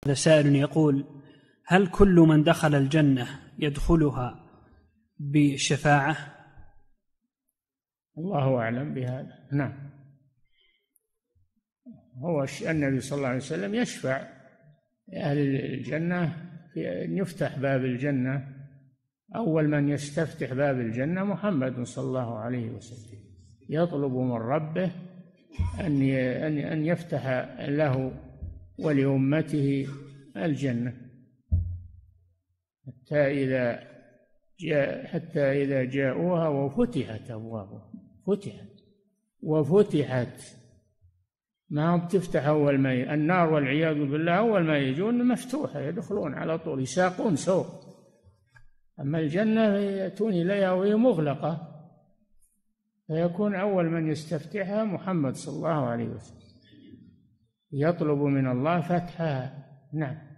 هذا سائل يقول: هل كل من دخل الجنة يدخلها بشفاعة؟ الله أعلم بهذا. نعم، هو النبي صلى الله عليه وسلم يشفع أهل الجنة في أن يفتح باب الجنة. أول من يستفتح باب الجنة محمد صلى الله عليه وسلم، يطلب من ربه أن يفتح له ولأمته الجنة حتى إذا جاءوها وفتحت أبوابها. وفتحت، ما بتفتح أول ما النار والعياذ بالله أول ما يجون مفتوحة، يدخلون على طول، يساقون سوق. أما الجنة يأتون إليها وهي مغلقة، فيكون أول من يستفتحها محمد صلى الله عليه وسلم، يطلب من الله فتحها. نعم.